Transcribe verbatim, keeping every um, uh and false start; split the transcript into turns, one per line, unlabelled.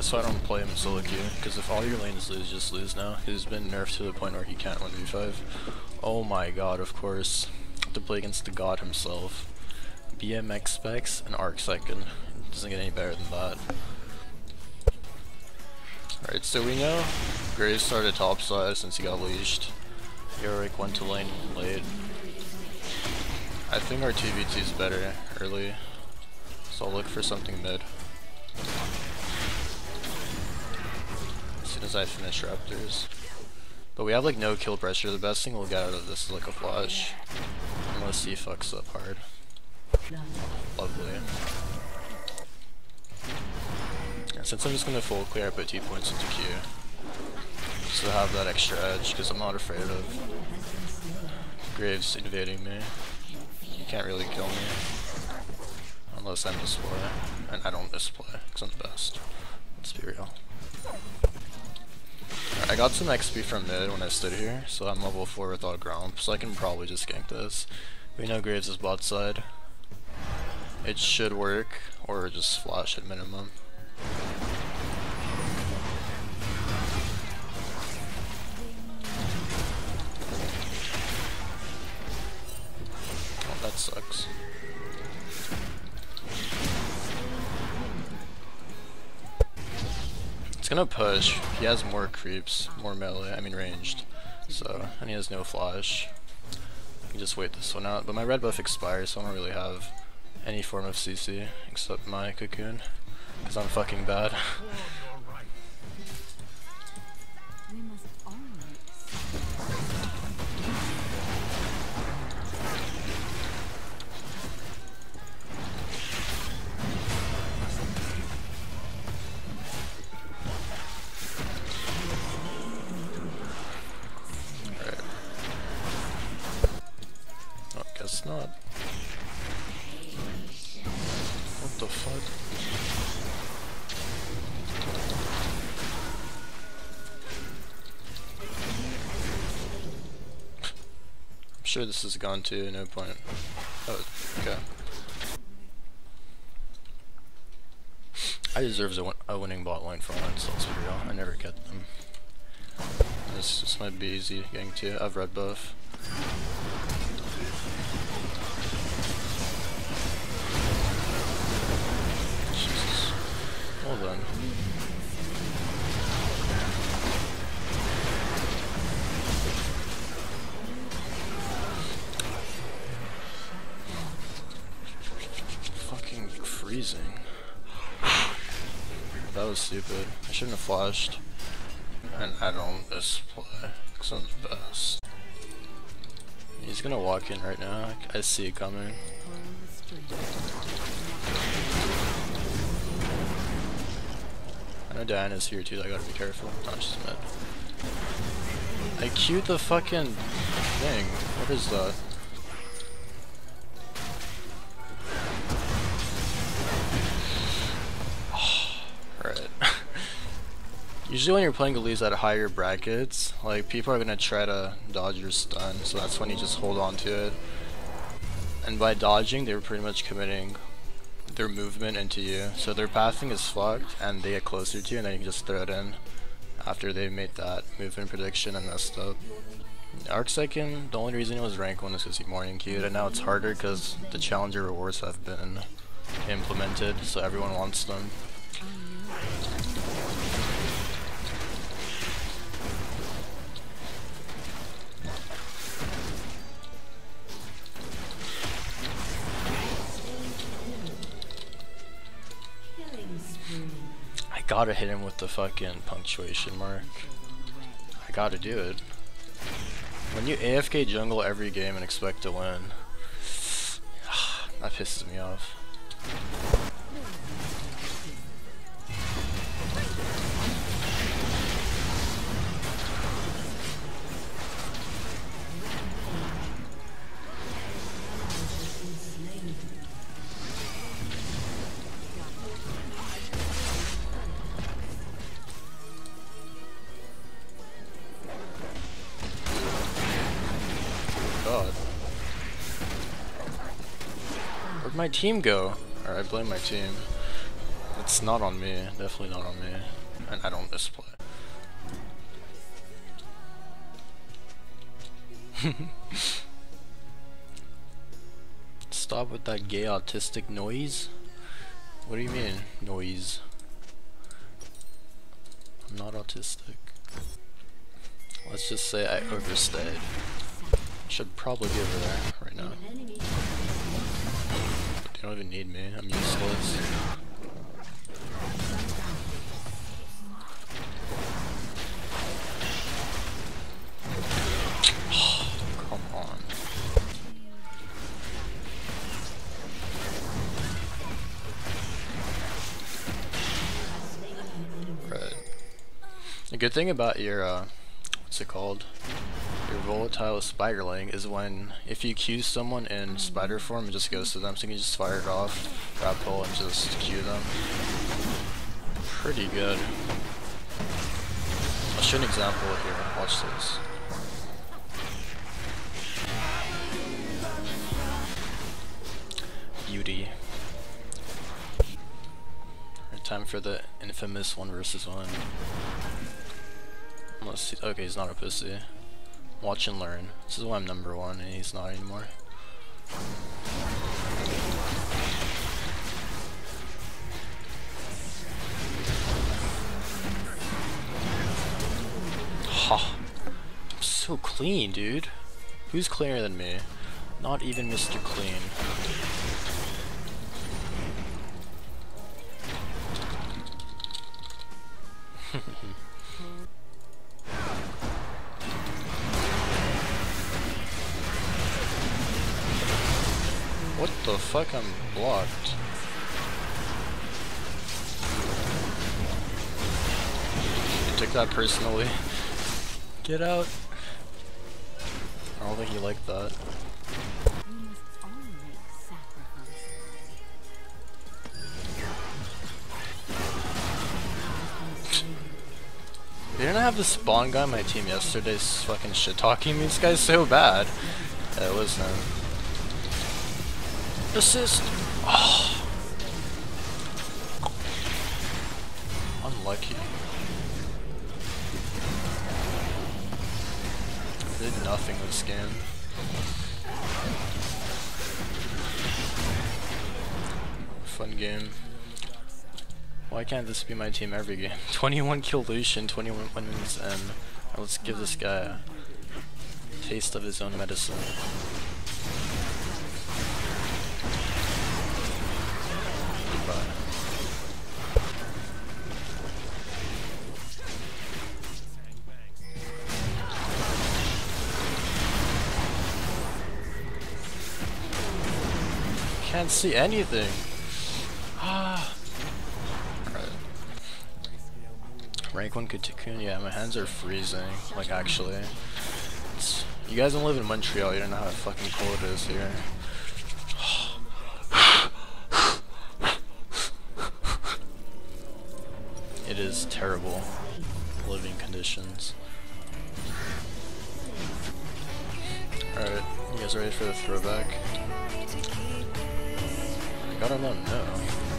That's why I don't play him in solo queue, because if all your lanes lose, just lose now. He's been nerfed to the point where he can't one v five. Oh my god, of course. To play against the god himself. B M X specs and Arc second. Doesn't get any better than that. Alright, so we know Graves started topside since he got leashed. Yorick went to lane late. I think our two v two is better early, so I'll look for something mid. As soon as I finish Raptors. But we have like no kill pressure. The best thing we'll get out of this is like a flash. Unless he fucks up hard. Lovely. And since I'm just gonna full clear, I put two points into Q. Just to have that extra edge, because I'm not afraid of Graves invading me. He can't really kill me. Unless I misplay. And I don't misplay, because I'm the best. Let's be real. I got some X P from mid when I stood here, so I'm level four without Gromp, so I can probably just gank this. We know Graves is bot side. It should work, or just flash at minimum. Oh, that sucks. It's gonna push. He has more creeps, more melee, I mean ranged. So, and he has no flash. I can just wait this one out. But my red buff expires, so I don't really have any form of C C except my cocoon. Because I'm fucking bad. Guess not. What the fuck? I'm sure this is gone too, no point. Oh, okay. I deserve a, win a winning bot lane for once, let's be real. I never get them. This, this might be easy getting to. I have red buff. Well done. Fucking freezing. That was stupid. I shouldn't have flashed. And I don't misplay, because I'm the best. He's gonna walk in right now. I see it coming. I know Diana's here too, I gotta be careful. Oh, she's mad. I queued the fucking thing. What is that? Alright. Usually when you're playing Elise at higher brackets, like people are gonna try to dodge your stun, so that's when you just hold on to it. And by dodging, they were pretty much committing their movement into you, so their pathing is fucked and they get closer to you and then you can just throw it in after they made that movement prediction and messed up. Arc second, the only reason it was rank one is because he morning queued, and now it's harder because the challenger rewards have been implemented, so everyone wants them. I gotta hit him with the fucking punctuation mark. I gotta do it. When you A F K jungle every game and expect to win, that pisses me off. God. Where'd my team go? Or I blame my team. It's not on me, definitely not on me. And I don't misplay. Stop with that gay autistic noise. What do you mean, noise? I'm not autistic. Let's just say I overstayed. Should probably be over there right now. They don't even need me, I'm useless. Come on. Right. The good thing about your, uh, what's it called? Your volatile spiderling is when, if you Q someone in spider form, it just goes to them, so you can just fire it off, grab pull, and just Q them. Pretty good. I'll show an example here, watch this. Beauty. Right, time for the infamous one versus one. Unless he, okay, he's not a pussy. Watch and learn. This is why I'm number one and he's not anymore. Ha! I'm so clean, dude. Who's cleaner than me? Not even Mister Clean. What the fuck? I'm blocked. You took that personally. Get out. I don't think you like that. They didn't have the spawn guy on my team yesterday fucking shit talking me. This guy's so bad. Yeah, it was him. Assist! Oh. Unlucky. Did nothing this game. Fun game. Why can't this be my team every game? twenty-one kill Lucian, twenty-one wins, and let's give this guy a taste of his own medicine. Can't see anything. Ah. Right. Rank one Cocoon. Yeah, my hands are freezing. Like actually, it's, you guys don't live in Montreal. You don't know how fucking cold it is here. It is terrible living conditions. Alright, you guys ready for the throwback? I gotta let him know.